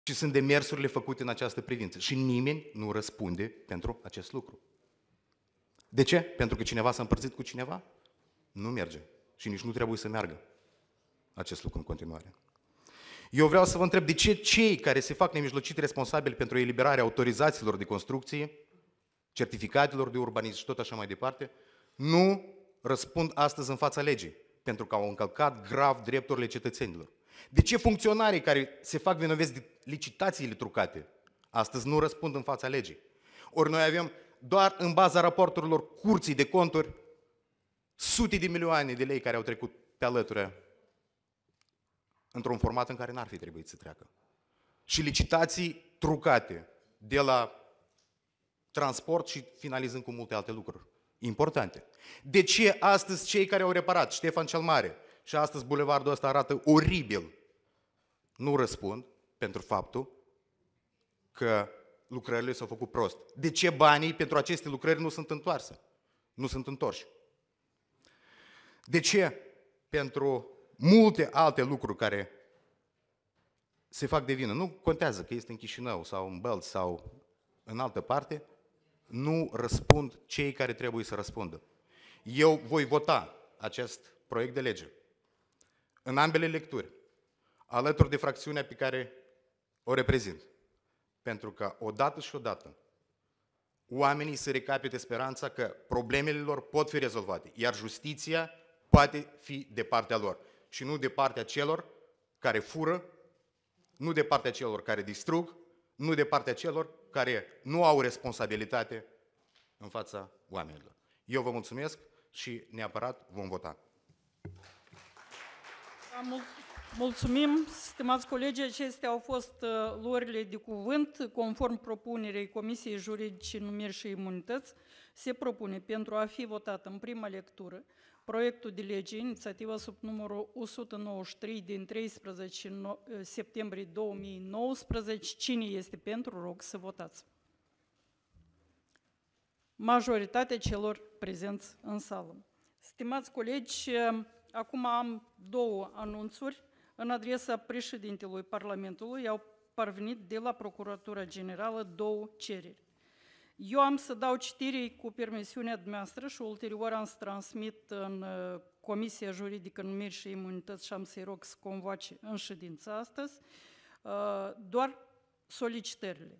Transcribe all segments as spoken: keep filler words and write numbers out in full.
Și sunt demersurile făcute în această privință. Și nimeni nu răspunde pentru acest lucru. De ce? Pentru că cineva s-a împărțit cu cineva? Nu merge. Și nici nu trebuie să meargă acest lucru în continuare. Eu vreau să vă întreb de ce cei care se fac nemijlocit responsabili pentru eliberarea autorizațiilor de construcție, certificatelor de urbanism și tot așa mai departe, nu răspund astăzi în fața legii, pentru că au încălcat grav drepturile cetățenilor. De ce funcționarii care se fac vinoveți de licitațiile trucate astăzi nu răspund în fața legii? Ori noi avem doar în baza raporturilor Curții de Conturi sute de milioane de lei care au trecut pe alături într-un format în care n-ar fi trebuit să treacă. Și licitații trucate de la transport și finalizând cu multe alte lucruri importante. De ce astăzi cei care au reparat Ștefan cel Mare și astăzi bulevardul ăsta arată oribil, nu răspund pentru faptul că lucrările s-au făcut prost? De ce banii pentru aceste lucrări nu sunt întoarse? Nu sunt întorși? De ce pentru multe alte lucruri care se fac de vină, nu contează că este în Chișinău sau în Bălți sau în altă parte, nu răspund cei care trebuie să răspundă? Eu voi vota acest proiect de lege în ambele lecturi, alături de fracțiunea pe care o reprezint. Pentru că odată și odată oamenii să recapete speranța că problemele lor pot fi rezolvate, iar justiția poate fi de partea lor și nu de partea celor care fură, nu de partea celor care distrug, nu de partea celor care nu au responsabilitate în fața oamenilor. Eu vă mulțumesc și neapărat vom vota. Mulțumim, stimați colegi, acestea au fost uh, luările de cuvânt. Conform propunerii Comisiei Juridice, Numiri și Imunități, se propune pentru a fi votat în prima lectură proiectul de lege, inițiativa sub numărul o sută nouăzeci și trei din treisprezece septembrie două mii nouăsprezece. Cine este pentru, rog să votați. Majoritatea celor prezenți în sală. Stimați colegi, acum am două anunțuri. În adresa președintelui Parlamentului au parvenit de la Procuratura Generală două cereri. Eu am să dau citire cu permisiunea dumneavoastră și ulterior am să transmit în Comisia Juridică, Numiri și Imunități și am să-i rog să convoace în ședință astăzi doar solicitările.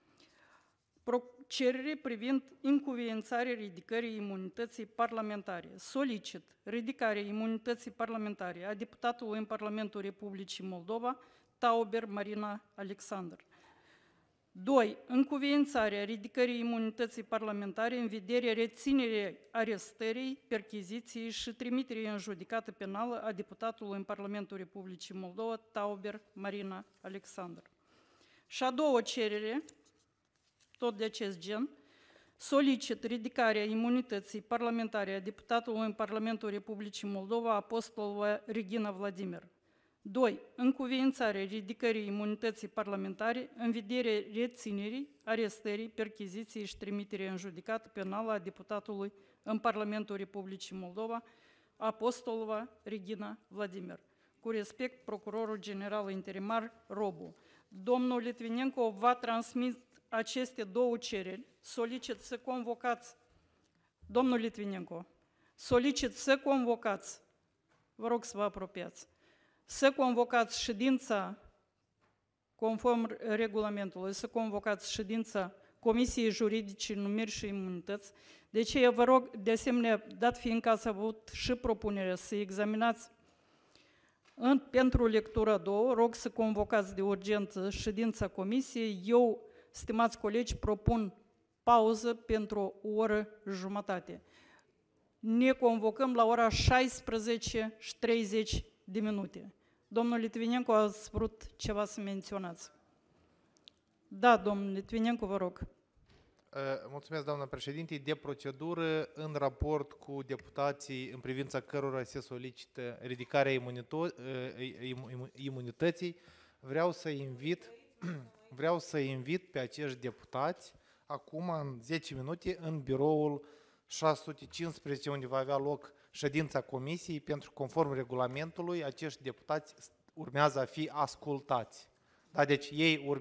Cerere privind incuviențarea ridicării imunității parlamentare. Solicit ridicarea imunității parlamentare a deputatului în Parlamentul Republicii Moldova, Tauber Marina Alexandru. doi. Încuviențarea ridicării imunității parlamentare în vederea reținerii arestării, perchiziției și trimiterii în judecată penală a deputatului în Parlamentul Republicii Moldova, Tauber Marina Alexandru. Și a doua cerere, tot de acest gen, solicit ridicarea imunității parlamentare a deputatului în Parlamentul Republicii Moldova, Apostolova Regina Vladimir. doi. Încuviențarea ridicării imunității parlamentare în vederea reținerii, arestării, perchiziției și trimiterii în judecată penală a deputatului în Parlamentul Republicii Moldova, Apostolova Regina Vladimir. Cu respect, Procurorul General Interimar Robu. Domnul Litvinenko va transmite aceste două cereri. Solicit să convocați, domnul Litvinenko, solicit să convocați, vă rog să vă apropiați, să convocați ședința, conform regulamentului, să convocați ședința Comisiei Juridice, Numiri și Imunități. Deci eu vă rog, de asemenea, dat fiindcă ați avut și propunerea să examinați în, pentru lectura două, rog să convocați de urgență ședința Comisiei. Eu, stimați colegi, propun pauză pentru o oră jumătate. Ne convocăm la ora șaisprezece și treizeci de minute. Domnul Litvinenko, ați vrut ceva să menționați. Da, domnul Litvinenko, vă rog. Mulțumesc, doamnă președinte. De procedură, în raport cu deputații în privința cărora se solicită ridicarea imunității, vreau să invit, vreau să invit pe acești deputați acum, în zece minute, în biroul șase sute cincisprezece, unde va avea loc ședința comisiei, pentru că, conform regulamentului, acești deputați urmează a fi ascultați. Da, deci ei urmează